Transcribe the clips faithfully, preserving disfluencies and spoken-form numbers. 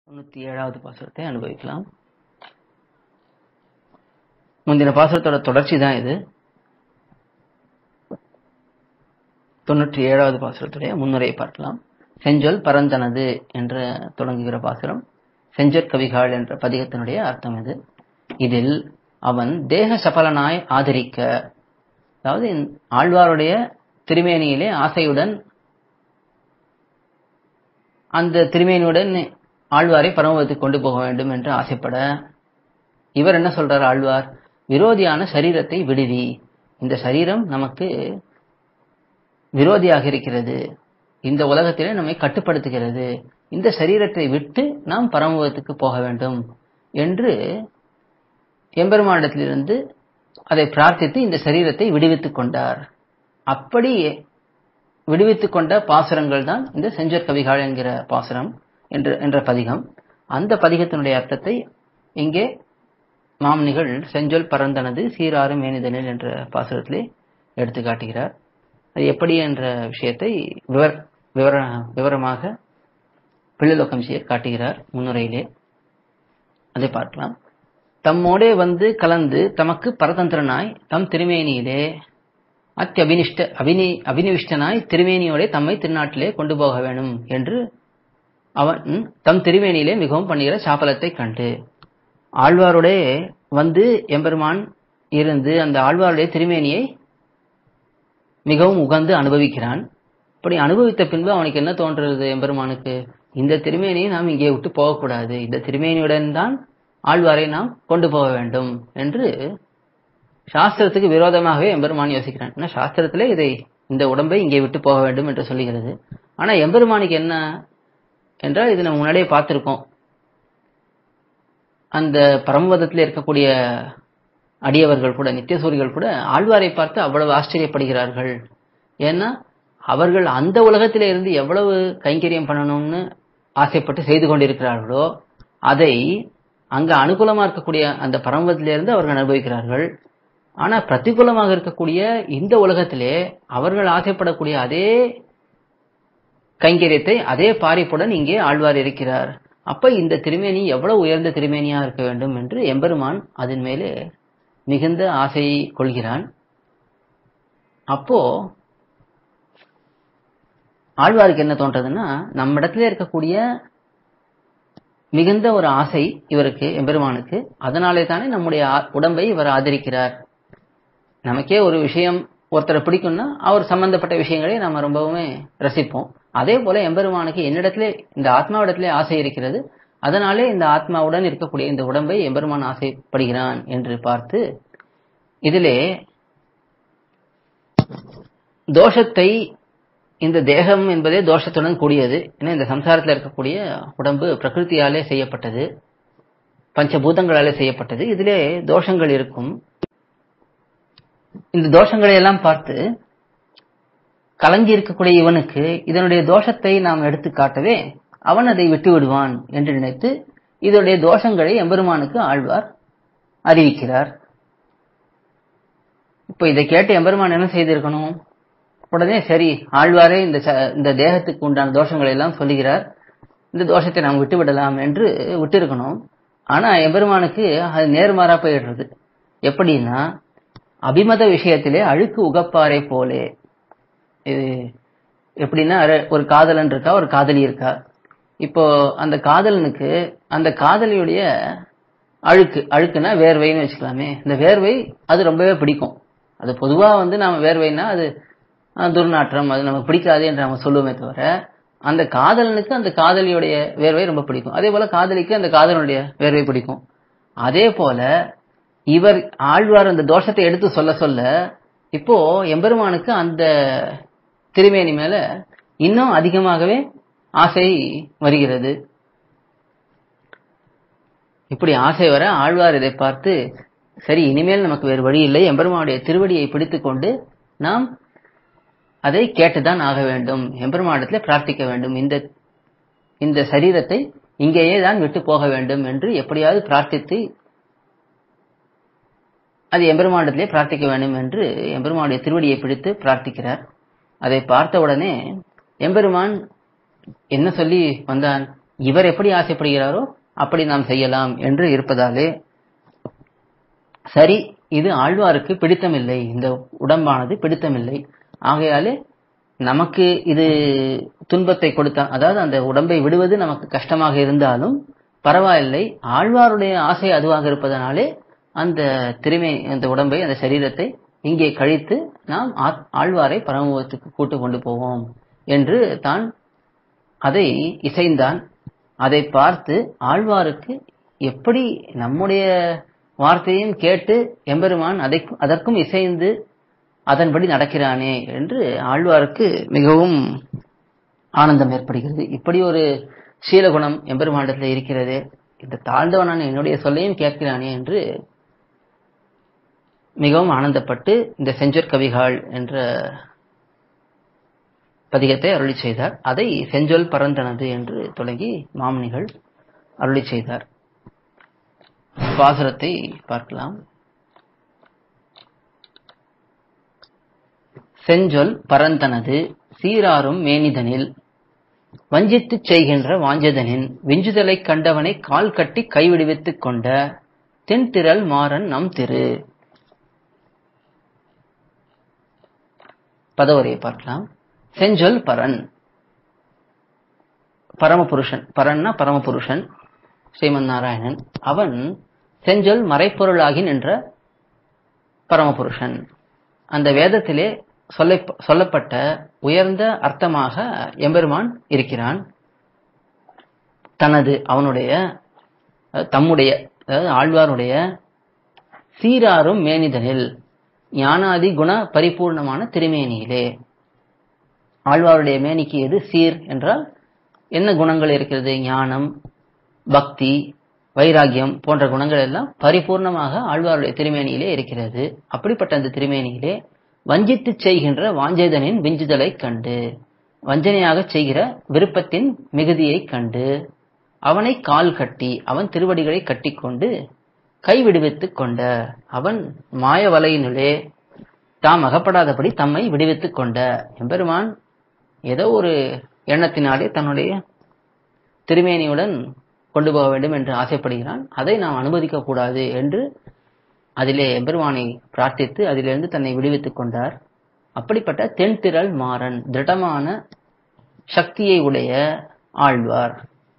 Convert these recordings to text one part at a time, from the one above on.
தொண்ணூத்தி ஏழாவது பாசுரத்தை அனுபவிக்கலாம். முந்தின பாசுரத்தோட தொடர்ச்சி தான் இது. தொண்ணூற்றி ஏழாவது பாசுரத்துடைய முன்னுரையை பார்க்கலாம். செஞ்சொல் பரந்தனது என்று தொடங்குகிற பாசுரம் செஞ்சற் கவிகாள் என்ற பதிகத்தினுடைய அர்த்தம் இது. இதில் அவன் தேக சபலனாய் ஆதரிக்க, அதாவது ஆழ்வாருடைய திருமேனியிலே ஆசையுடன் அந்த திருமேனியுடன் ஆழ்வாரை பரமபதத்துக்கு கொண்டு போக வேண்டும் என்று ஆசைப்பட, இவர் என்ன சொல்றார் ஆழ்வார், விரோதியான சரீரத்தை விடுவி, இந்த சரீரம் நமக்கு விரோதியாக இருக்கிறது, இந்த உலகத்திலே நம்மை கட்டுப்படுத்துகிறது, இந்த சரீரத்தை விட்டு நாம் பரமபதத்துக்கு போக வேண்டும் என்று எம்பெருமானிடத்திலிருந்து அதை பிரார்த்தித்து இந்த சரீரத்தை விடுவித்துக் கொண்டார். அப்படி விடுவித்துக் கொண்ட பாசுரங்கள் தான் இந்த செஞ்சற் கவிகாள் என்கிற பாசுரம் என்ற என்ற பதிகம். அந்த பதிகத்தினுடைய அர்த்தத்தை இங்கே மாமனிகள் செஞ்சொல் பரந்தனது சீராறு மேனிதனில் என்ற பாசுரத்திலே எடுத்து காட்டுகிறார். அது எப்படி என்ற விஷயத்தை விவர விவர விவரமாக பிள்ளைலோகம் செய்ய காட்டுகிறார் முன்னுரையிலே. அதை பார்க்கலாம். தம்மோடே வந்து கலந்து தமக்கு பரதந்திரனாய் தம் திருமேனியிலே அத்தியபினிஷ்ட அபினி அபினிவிஷ்டனாய் திருமேனியோடே தம்மை திருநாட்டிலே கொண்டு போக வேண்டும் என்று அவன் தம் திருமேனியிலே மிகவும் பண்ணுகிற சாப்பலத்தை கண்டு, ஆழ்வாருடைய வந்து எம்பெருமான் இருந்து அந்த ஆழ்வாருடைய திருமேனியை மிகவும் உகந்து அனுபவிக்கிறான். அப்படி அனுபவித்த பின்பு அவனுக்கு என்ன தோன்றுறது எம்பெருமானுக்கு, இந்த திருமேனியை நாம் இங்கே விட்டு போகக்கூடாது, இந்த திருமேனியுடன் தான் ஆழ்வாரை நாம் கொண்டு போக வேண்டும் என்று சாஸ்திரத்துக்கு விரோதமாகவே எம்பெருமான் யோசிக்கிறான். ஏன்னா சாஸ்திரத்திலே இதை இந்த உடம்பை இங்கே விட்டு போக வேண்டும் என்று சொல்லுகிறது. ஆனா எம்பெருமானுக்கு என்ன என்றால், இது நம்ம முன்னாடியே பார்த்திருக்கோம், அந்த பரமபதத்தில் இருக்கக்கூடிய அடியவர்கள் கூட நித்தியசூரிகள் கூட ஆழ்வாரை பார்த்து அவ்வளவு ஆச்சரியப்படுகிறார்கள். ஏன்னா அவர்கள் அந்த உலகத்திலே இருந்து எவ்வளவு கைங்கரியம் பண்ணணும்னு ஆசைப்பட்டு செய்து கொண்டிருக்கிறார்களோ அதை அங்க அனுகூலமா இருக்கக்கூடிய அந்த பரமபதத்திலிருந்து அவர்கள் அனுபவிக்கிறார்கள். ஆனா பிரதிகூலமாக இருக்கக்கூடிய இந்த உலகத்திலே அவர்கள் ஆசைப்படக்கூடிய அதே கைங்கரியத்தை அதே பாரிப்புடன் இங்கே ஆழ்வார் இருக்கிறார். அப்ப இந்த திருமேனி எவ்வளவு உயர்ந்த திருமேனியா இருக்க வேண்டும் என்று எம்பெருமான் அதன் மேலே மிகுந்த ஆசை கொள்கிறான். அப்போ ஆழ்வாருக்கு என்ன தோன்றதுன்னா, நம்ம இடத்துல இருக்கக்கூடிய மிகுந்த ஒரு ஆசை இவருக்கு எம்பெருமானுக்கு, அதனாலே தானே நம்முடைய உடம்பை இவர் ஆதரிக்கிறார். நமக்கே ஒரு விஷயம் ஒருத்தரை பிடிக்கும்னா அவர் சம்பந்தப்பட்ட விஷயங்களை நாம ரொம்பவுமே ரசிப்போம். அதே போல எம்பெருமானுக்கு என்னிடத்திலே இந்த ஆத்மாவிடத்திலே ஆசை இருக்கிறது, அதனாலே இந்த ஆத்மாவுடன் இருக்கக்கூடிய இந்த உடம்பை எம்பெருமான் ஆசைப்படுகிறான் என்று பார்த்து, இதிலே தோஷத்தை, இந்த தேகம் என்பதே தோஷத்துடன் கூடியது. ஏன்னா இந்த சம்சாரத்தில் இருக்கக்கூடிய உடம்பு பிரகிருத்தியாலே செய்யப்பட்டது, பஞ்சபூதங்களாலே செய்யப்பட்டது, இதிலே தோஷங்கள் இருக்கும். இந்த தோஷங்களை எல்லாம் பார்த்து கலங்கி இருக்கக்கூடிய இவனுக்கு இதனுடைய தோஷத்தை நாம் எடுத்து காட்டவே அவன் அதை விட்டு விடுவான் என்று நினைத்து இதனுடைய தோஷங்களை எம்பெருமானுக்கு ஆழ்வார் அறிவிக்கிறார். இப்ப இதை கேட்டு எம்பெருமான் என்ன செய்திருக்கணும், உடனே சரி ஆழ்வாரே இந்த இந்த தேகத்துக்கு உண்டான தோஷங்களை எல்லாம் சொல்லுகிறார், இந்த தோஷத்தை நாம் விட்டு விடலாம் என்று விட்டு இருக்கணும். ஆனா எம்பெருமானுக்கு அது நேர்மாறா போயிடுறது. எப்படின்னா, அபிமத விஷயத்திலே அழுக்கு உகப்பாரை போலே. இது எப்படின்னா, ஒரு காதலன் இருக்கா, ஒரு காதலி இருக்கா. இப்போ அந்த காதலனுக்கு அந்த காதலியுடைய அழுக்கு, அழுக்குன்னா வேர்வைன்னு வச்சுக்கலாமே, இந்த வேர்வை அது ரொம்பவே பிடிக்கும். அது பொதுவா வந்து நாம வேர்வைன்னா அது துர்நாற்றம், அது நமக்கு பிடிக்காது என்று நம்ம சொல்லுவோமே தவிர, அந்த காதலனுக்கு அந்த காதலியுடைய வேர்வை ரொம்ப பிடிக்கும். அதே போல காதலிக்கு அந்த காதலனுடைய வேர்வை பிடிக்கும். அதே போல இவர் ஆழ்வார் அந்த தோஷத்தை எடுத்து சொல்ல சொல்ல இப்போ எம்பெருமானுக்கு அந்த திருமேனி மேல இன்னும் அதிகமாகவே ஆசை வருகிறது. இப்படி ஆசை வர ஆழ்வார் இதை பார்த்து, சரி இனிமேல் நமக்கு வேறு வழி இல்லை, எம்பெருமானுடைய திருவடியை பிடித்துக் கொண்டு நாம் அதை கேட்டுதான் ஆக வேண்டும், எம்பெருமானிடத்துல பிரார்த்திக்க வேண்டும், இந்த இந்த சரீரத்தை இங்கேயே தான் விட்டு போக வேண்டும் என்று எப்படியாவது பிரார்த்தித்து அது எம்பெருமானிடத்திலே பிரார்த்திக்க வேண்டும் என்று எம்பெருமானுடைய திருவடியை பிடித்து பிரார்த்திக்கிறார். அதை பார்த்த உடனே எம்பெருமான் என்ன சொல்லி வந்தான் இவர் எப்படி ஆசைப்படுகிறாரோ அப்படி நாம் செய்யலாம் என்று இருப்பதாலே, சரி இது ஆழ்வாருக்கு பிடித்தமில்லை, இந்த உடம்பானது பிடித்தமில்லை, ஆகையாலே நமக்கு இது துன்பத்தை கொடுத்தா, அதாவது அந்த உடம்பை விடுவது நமக்கு கஷ்டமாக இருந்தாலும் பரவாயில்லை, ஆழ்வாருடைய ஆசை அதுவாக இருப்பதனாலே அந்த திருமை அந்த உடம்பை அந்த சரீரத்தை இங்கே கழித்து நாம் ஆழ்வாரை பரமபதத்துக்கு கூட்டு கொண்டு போவோம் என்று தான் அதை இசைந்தான். அதை பார்த்து ஆழ்வாருக்கு எப்படி நம்முடைய வார்த்தையும் கேட்டு எம்பெருமான் அதை அதற்கும் இசைந்து அதன்படி நடக்கிறானே என்று ஆழ்வாருக்கு மிகவும் ஆனந்தம் ஏற்படுகிறது. இப்படி ஒரு சீலகுணம் எம்பெருமானிடத்தில் இருக்கிறது, இந்த தாழ்ந்தவனான என்னுடைய சொல்லையும் கேட்கிறானே என்று மிகவும் ஆனந்தப்பட்டு இந்த செஞ்சொற் கவிகாள் என்ற பதிகத்தை அருளி செய்தார். அதை செஞ்சொல் பரந்தனது என்று தொடங்கி மாமுனிகள் அருளி செய்தார். பாசுரத்தை பார்க்கலாம். செஞ்சொல் பரந்தனது சீராரும் மேனிதனில் வஞ்சித்துச் செய்கின்ற வாஞ்சதனின் விஞ்சுதலைக் கண்டவனை கால் கட்டி கைவிடுவித்துக் கொண்ட தென்திரள் மாறன் நம் திரு. பதவரையை பார்க்கலாம். செஞ்சொல் பரன், பரமபுருஷன், பரன்னா பரமபுருஷன் ஸ்ரீமன் நாராயணன். அவன் செஞ்சொல் மறைப்பொருளாகி நின்ற பரமபுருஷன். அந்த வேதத்திலே சொல்ல சொல்லப்பட்ட உயர்ந்த அர்த்தமாக எம்பெருமான் இருக்கிறான். தனது அவனுடைய தம்முடைய அதாவது ஆழ்வாருடைய சீராரும் மேனிதனில் ஞானாதி குண பரிபூர்ணமான திருமேனியிலே. ஆழ்வாருடைய மேனிக்கு எது சீர் என்றால் என்ன குணங்கள் இருக்கிறது? ஞானம், பக்தி, வைராகியம் போன்ற குணங்கள் எல்லாம் பரிபூர்ணமாக ஆழ்வாருடைய திருமேனியிலே இருக்கிறது. அப்படிப்பட்ட அந்த திருமேனியிலே வஞ்சித்து செய்கின்ற வாஞ்சதனின் விஞ்சுதலை கண்டு, வஞ்சனையாக செய்கிற விருப்பத்தின் மிகுதியை கண்டு, அவனை கால் கட்டி அவன் திருவடிகளை கட்டிக்கொண்டு கைவிடுவித்துக் கொண்ட, அவன் மாய வலையினுள்ளே தாம் அகப்படாதபடி தம்மை விடுவித்துக் கொண்ட எம்பெருமான் ஏதோ ஒரு எண்ணத்தினாலே தன்னுடைய திருமேனியுடன் கொண்டு போக வேண்டும் என்று ஆசைப்படுகிறான். அதை நாம் அனுமதிக்க கூடாது என்று அதிலே எம்பெருமானை பிரார்த்தித்து அதிலிருந்து தன்னை விடுவித்துக் கொண்டார். அப்படிப்பட்ட தென்திரள் மாறன், திடமான சக்தியை உடைய ஆழ்வார்,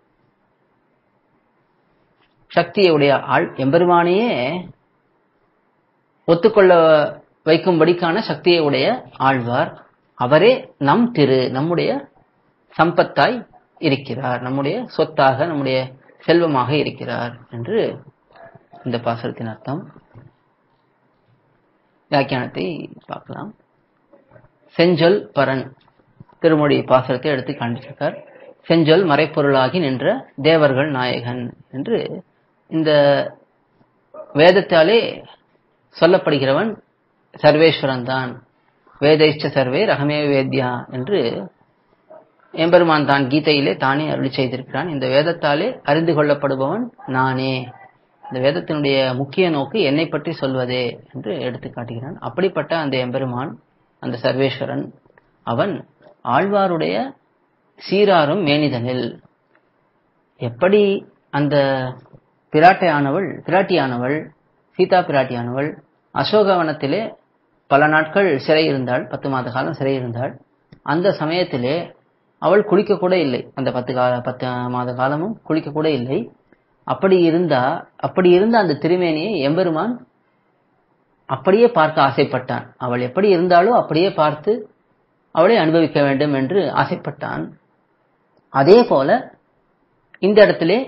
சக்தியை உடைய ஆள் எம்பெருமானையே ஒத்துக்கொள்ள வைக்கும்படிக்கான சக்தியை உடைய ஆழ்வார். அவரே நம் திரு, நம்முடைய சம்பத்தாய் இருக்கிறார், நம்முடைய சொத்தாக நம்முடைய செல்வமாக இருக்கிறார் என்று இந்த பாசுரத்தின் அர்த்தம். வியாக்கியானத்தை பார்க்கலாம். செஞ்சொல் பரன் திருமொழி பாசுரத்தை எடுத்து காண்பிச்சிருக்கார். செஞ்சொல் மறைப்பொருளாகி நின்ற தேவர்கள் நாயகன் என்று இந்த வேதத்தாலே சொல்லப்படுகிறவன் சர்வேஸ்வரன் தான். வேதைச்ச சர்வே ரகமே வேத்யா என்று எம்பெருமான் தான் கீதையிலே தானே அருளி செய்திருக்கிறான். இந்த வேதத்தாலே அறிந்து கொள்ளப்படுபவன் நானே, இந்த வேதத்தினுடைய முக்கிய நோக்கு என்னை பற்றி சொல்வதே என்று எடுத்து காட்டுகிறான். அப்படிப்பட்ட அந்த எம்பெருமான், அந்த சர்வேஸ்வரன், அவன் ஆழ்வாருடைய சீராரும் மேனிதனில் எப்படி அந்த பிராட்டியானவள் பிராட்டியானவள் சீதா பிராட்டியானவள் அசோகவனத்திலே பல நாட்கள் சிறை இருந்தாள், பத்து மாத காலம் சிறை இருந்தாள். அந்த சமயத்திலே அவள் குளிக்க கூட இல்லை, அந்த பத்து கால பத்து மாத காலமும் குளிக்க கூட இல்லை. அப்படி இருந்தா அப்படி இருந்த அந்த திருமேனியை எம்பெருமான் அப்படியே பார்க்க ஆசைப்பட்டான். அவள் எப்படி இருந்தாலோ அப்படியே பார்த்து அவளை அனுபவிக்க வேண்டும் என்று ஆசைப்பட்டான். அதே போல இந்த இடத்திலே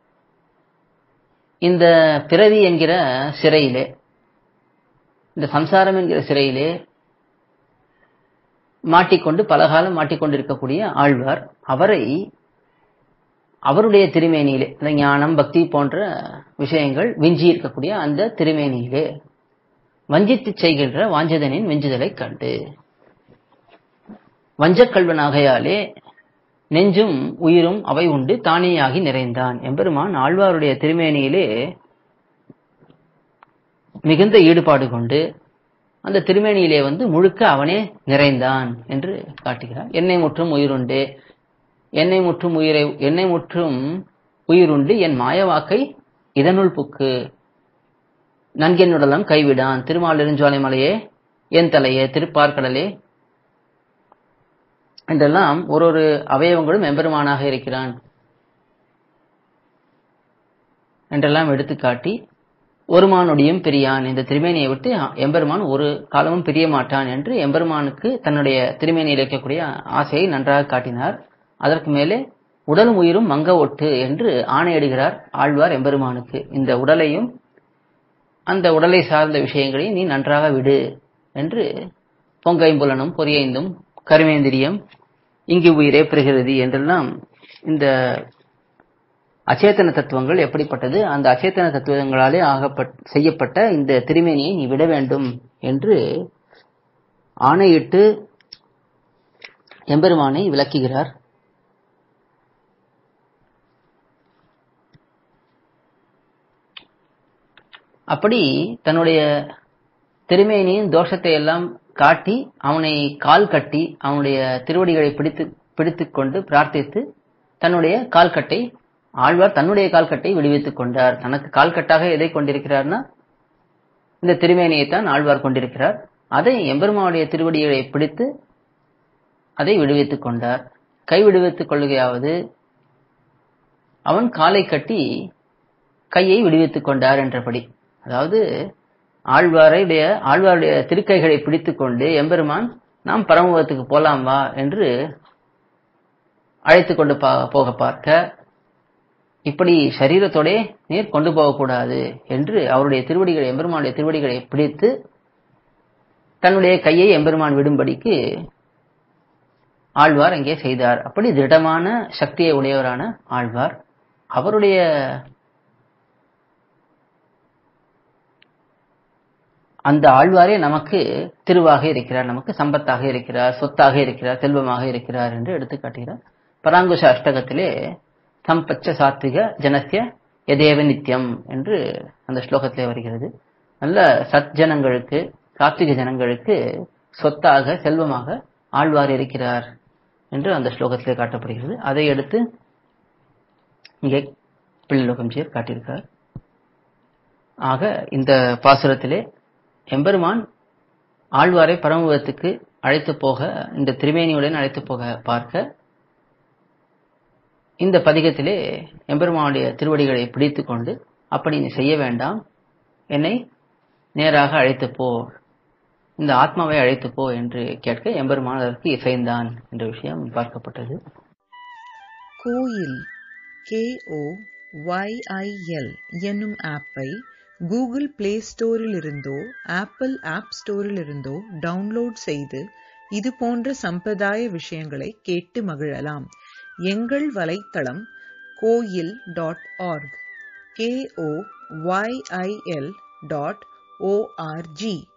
இந்த பிறவி என்கிற சிறையிலே, இந்த சம்சாரம் என்கிற சிறையிலே மாட்டிக்கொண்டு பலகாலம் மாட்டிக்கொண்டு இருக்கக்கூடிய ஆழ்வார், அவரை அவருடைய திருமேனியிலே, இந்த ஞானம் பக்தி போன்ற விஷயங்கள் விஞ்சி இருக்கக்கூடிய அந்த திருமேனியிலே வஞ்சித்து செய்கின்ற வாஞ்சதனின் வெஞ்சுதலை கண்டு, வஞ்சக்கல்வனாகையாலே நெஞ்சும் உயிரும் அவை உண்டு தானேயாகி நிறைந்தான். எம்பெருமான் ஆழ்வாருடைய திருமேனியிலே மிகுந்த ஈடுபாடு கொண்டு அந்த திருமேனியிலே வந்து முழுக்க அவனே நிறைந்தான் என்று காட்டுகிறார். என்னை முற்றும் உயிருண்டு என்னை முற்றும் உயிரை என்னை முற்றும் உயிருண்டு என் மாயவாக்கை இதனுள் புக்கு நன்கென்னுடலம் கைவிடான் திருமாலிருஞ்சோலை மலையே என் தலையே திருப்பார்கடலே என்றெல்லாம் ஒரு ஒரு அவயவங்களும் எம்பெருமானாக இருக்கிறான் என்றெல்லாம் எடுத்துக்காட்டி ஒரு மானொடியும் பிரியான், இந்த திருமேனியை விட்டு எம்பெருமான் ஒரு காலமும் பிரிய மாட்டான் என்று எம்பெருமானுக்கு தன்னுடைய திருமேனியில் இருக்கக்கூடிய ஆசையை நன்றாக காட்டினார். அதற்கு மேலே உடலும் உயிரும் மங்க ஒட்டு என்று ஆணையிடுகிறார் ஆழ்வார் எம்பெருமானுக்கு. இந்த உடலையும் அந்த உடலை சார்ந்த விஷயங்களையும் நீ நன்றாக விடு என்று பொங்கைம்புலனும் பொறியைந்தும் கருமேந்திரியம் இங்கு உயிரே பெறுகிறது என்றெல்லாம் இந்த அச்சேதன தத்துவங்கள் எப்படிப்பட்டது, அந்த அச்சேதன தத்துவங்களாலே ஆகப்பட் செய்யப்பட்ட இந்த திருமேனியை நீ விட வேண்டும் என்று ஆணையிட்டு எம்பெருமானை விளக்குகிறார். அப்படி தன்னுடைய திருமேனியின் தோஷத்தை எல்லாம் காட்டி அவனை கால் கட்டி அவனுடைய திருவடிகளை பிடித்து பிடித்துக் கொண்டு பிரார்த்தித்து தன்னுடைய கால்கட்டை ஆழ்வார் தன்னுடைய கால்கட்டை விடுவித்துக் கொண்டார். தனக்கு கால்கட்டாக எதை கொண்டிருக்கிறார்னா இந்த திருமேனியைத்தான் ஆழ்வார் கொண்டிருக்கிறார். அதை எம்பெருமானுடைய திருவடிகளை பிடித்து அதை விடுவித்துக் கொண்டார். கை விடுவித்துக் கொள்ளுகையாவது அவன் காலை கட்டி கையை விடுவித்துக் கொண்டார் என்றபடி. அதாவது ஆழ்வாருடைய ஆழ்வாருடைய திருக்கைகளை பிடித்துக் கொண்டு எம்பெருமான் நாம் பரமபதத்துக்கு போலாம் வா என்று அழைத்து கொண்டு போக பார்க்க, இப்படி சரீரத்தோட நீர் கொண்டு போகக்கூடாது என்று அவருடைய திருவடிகளை எம்பெருமானுடைய திருவடிகளை பிடித்து தன்னுடைய கையை எம்பெருமான் விடும்படிக்கு ஆழ்வார் அங்கே செய்தார். அப்படி திடமான சக்தியை உடையவரான ஆழ்வார், அவருடைய அந்த ஆழ்வாரே நமக்கு திருவாக இருக்கிறார், நமக்கு சம்பத்தாக இருக்கிறார், சொத்தாக இருக்கிறார், செல்வமாக இருக்கிறார் என்று எடுத்து காட்டுகிறார். பராங்குஷ அஷ்டகத்திலே சம்பச்ச சாத்விக ஜனசிய எதேவ நித்தியம் என்று அந்த ஸ்லோகத்திலே வருகிறது. நல்ல சத்ஜனங்களுக்கு சாத்விக ஜனங்களுக்கு சொத்தாக செல்வமாக ஆழ்வார் இருக்கிறார் என்று அந்த ஸ்லோகத்திலே காட்டப்படுகிறது. அதை எடுத்து இங்கே பிள்ளைலோகம்ஜியர் காட்டியிருக்கார். ஆக இந்த பாசுரத்திலே எம்பெருமான் ஆழ்வாரை பரமபதத்துக்கு அழைத்து போக, இந்த திருமேனியுடன் அழைத்து போக பார்க்க, இந்த பதிகத்திலே எம்பெருமானுடைய திருவடிகளை பிடித்துக் கொண்டு அப்படி நீ செய்ய வேண்டாம், என்னை நேராக அழைத்து போ, இந்த ஆத்மாவை அழைத்து போ என்று கேட்க எம்பெருமான் அதற்கு இசைந்தான் என்ற விஷயம் பார்க்கப்பட்டது. Koyil K O Y I L என்னும் ஆப்பை கூகுள் பிளே ஸ்டோரில் இருந்தோ ஆப்பிள் ஆப் ஸ்டோரில் இருந்தோ டவுன்லோட் செய்து இது போன்ற சம்பிரதாய விஷயங்களை கேட்டு மகிழலாம். எங்கள் வலைத்தளம் Koyil dot org, K O Y I L dot O R G.